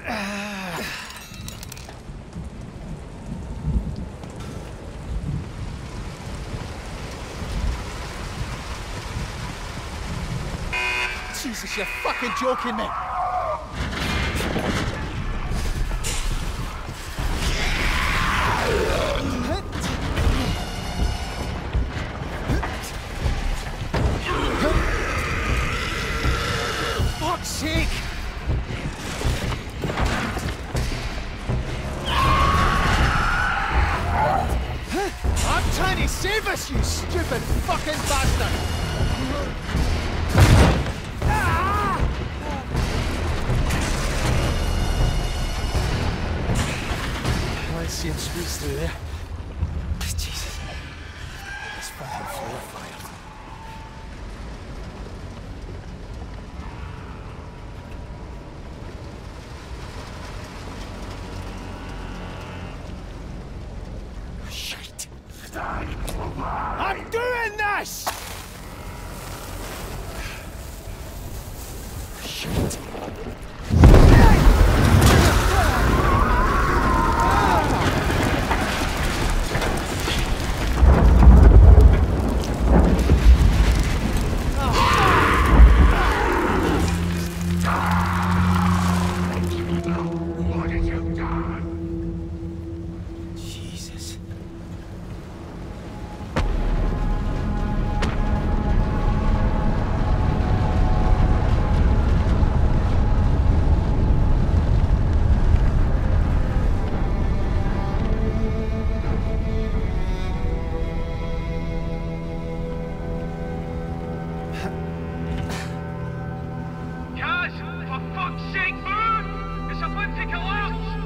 Jesus, you're fucking joking me! Fuck's sake! I'm trying to save us, you stupid fucking bastard! Let's see him squeeze through there. Jesus. This fucking flare fired. Shit. I'm doing this! Shit. Kaz, for fuck's sake, move! It's about to collapse!